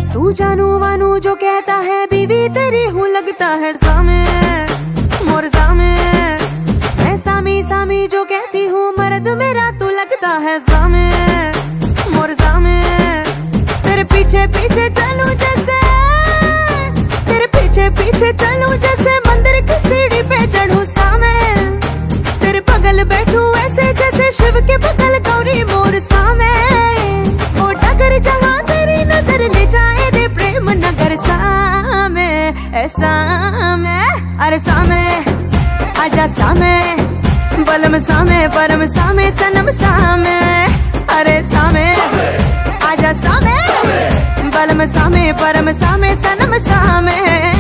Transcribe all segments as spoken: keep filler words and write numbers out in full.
तू जानू वानू जो कहता है, बीवी तेरी हूँ लगता है सामे, मोर सामे। मैं सामी सामी जो कहती हूँ, मर्द मेरा तू लगता है सामे, मोर सामे। तेरे पीछे पीछे चलूं जैसे, तेरे पीछे पीछे चलूं जैसे मंदिर की सीढ़ी पे चढ़ूं सामे। तेरे बगल बैठूं ऐसे जैसे शिव के बगल गौरी मोर सामे। ओ डगर जहाँ तेरी नजर ले जाए रे प्रेम नगर सामे, ऐसा मैं अरे सामे आजा सामे, बलम सामे परम सामे सनम सामे। अरे सामे आजा सामे, बलम सामे परम सामे सनम सामे।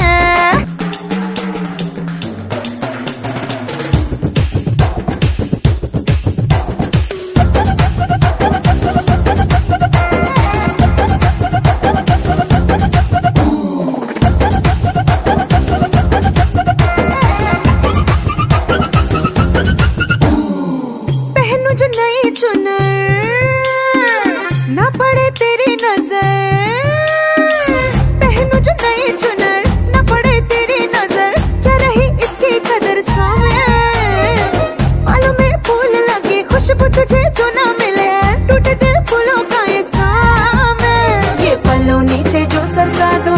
ना पड़े तेरी नजर, पहनूं जो नई चुनर, ना पड़े तेरी नजर, क्या रही इसकी कदर सामे। बालों में फूल लगे खुशबू तुझे जो ना मिले, टूटे दिल फूलों का ये सामे। ये पल्लों नीचे जो सरका दो,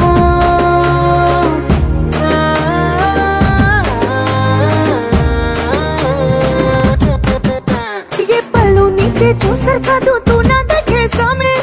ये पल्लों नीचे जो सरका दो, तू ना देखे सामे।